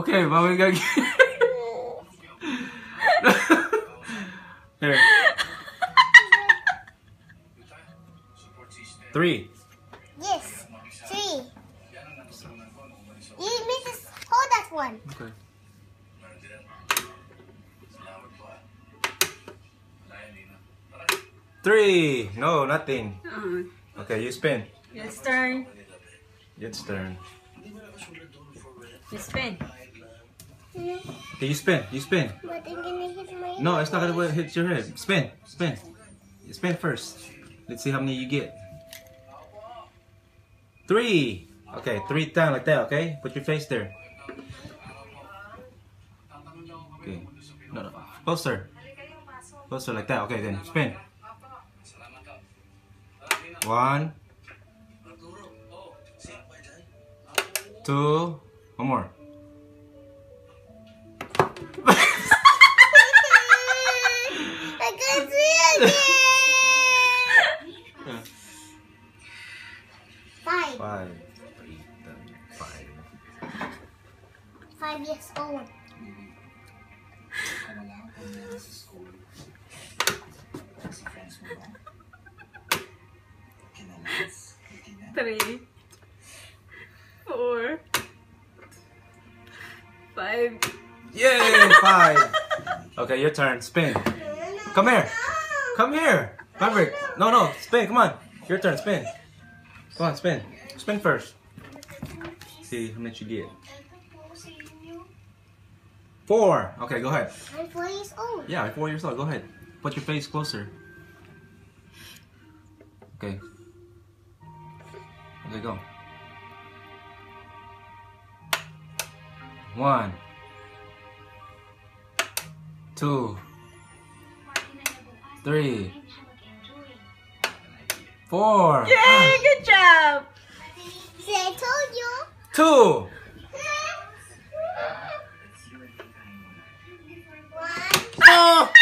Okay, but we gotta get... Here. 3. Yes, 3. You need to hold that one. Okay. 3. No, nothing. Okay, you spin. It's turn. It's turn. You spin. Okay, you spin. You spin. But I'm gonna hit my No, it's not gonna hit your head. Spin. Spin. You spin first. Let's see how many you get. 3. Okay, 3 down like that, okay? Put your face there. Okay. No. Closer. Closer like that. Okay, then spin. 1. 2. One more. I can't see again. 5. 5. 5 years old. Three, 4, 5. Yay! 5. Okay, your turn. Spin. Come here. Come here. Maverick. No. Spin. Come on. Your turn. Spin. Come on, spin. Spin first. See how much you get. 4. Okay, go ahead. I'm 4 years old. Yeah, I'm 4 years old. Go ahead. Put your face closer. Okay. Okay, go. 1. 2. 3. 4. Yay! Good job! See, I told you. 2. 1. Oh!